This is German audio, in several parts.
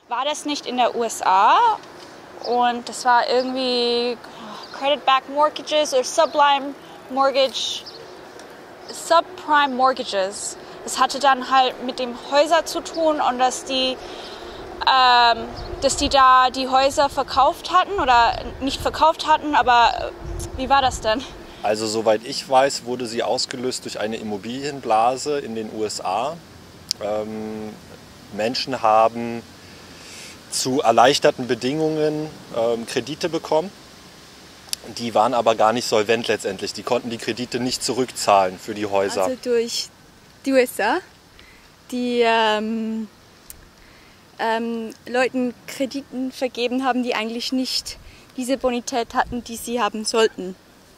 War das nicht in der USA? Und das war irgendwie Credit-Backed Mortgages oder Subprime Mortgages. Das hatte dann halt mit dem Häuser zu tun und dass die da die Häuser verkauft hatten oder nicht verkauft hatten, aber wie war das denn? Also soweit ich weiß, wurde sie ausgelöst durch eine Immobilienblase in den USA. Menschen haben zu erleichterten Bedingungen Kredite bekommen. Die waren aber gar nicht solvent letztendlich. Die konnten die Kredite nicht zurückzahlen für die Häuser. Also durch die USA, die Leuten Krediten vergeben haben, die eigentlich nicht diese Bonität hatten, die sie haben sollten.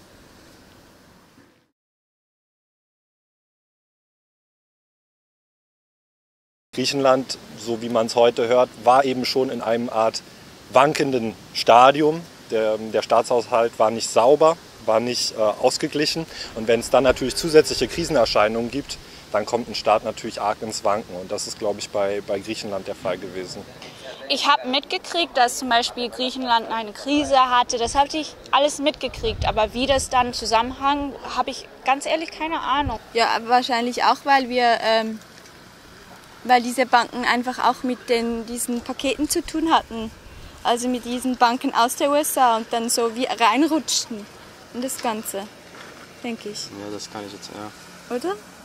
Griechenland, so wie man es heute hört, war eben schon in einem Art wankenden Stadium. Der Staatshaushalt war nicht sauber, war nicht ausgeglichen. Und wenn es dann natürlich zusätzliche Krisenerscheinungen gibt, dann kommt ein Staat natürlich arg ins Wanken. Und das ist, glaube ich, bei Griechenland der Fall gewesen. Ich habe mitgekriegt, dass zum Beispiel Griechenland eine Krise hatte. Das habe ich alles mitgekriegt. Aber wie das dann zusammenhang, habe ich ganz ehrlich keine Ahnung. Ja, wahrscheinlich auch, weil diese Banken einfach auch mit diesen Paketen zu tun hatten. Also mit diesen Banken aus der USA und dann so wie reinrutschten in das Ganze, denke ich. Ja, das kann ich jetzt, ja. Oder?